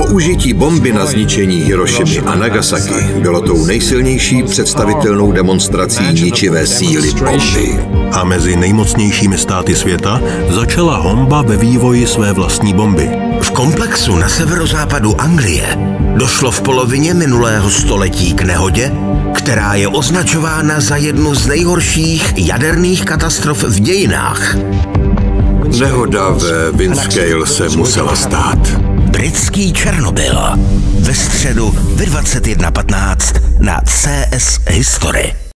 Použití bomby na zničení Hirošimy a Nagasaki bylo tou nejsilnější představitelnou demonstrací ničivé síly bomby. A mezi nejmocnějšími státy světa začala Honba ve vývoji své vlastní bomby. V komplexu na severozápadu Anglie došlo v polovině minulého století k nehodě, která je označována za jednu z nejhorších jaderných katastrof v dějinách. Nehoda ve Windscale se musela stát. Britský Černobyl. Ve středu ve 21:15 na CS History.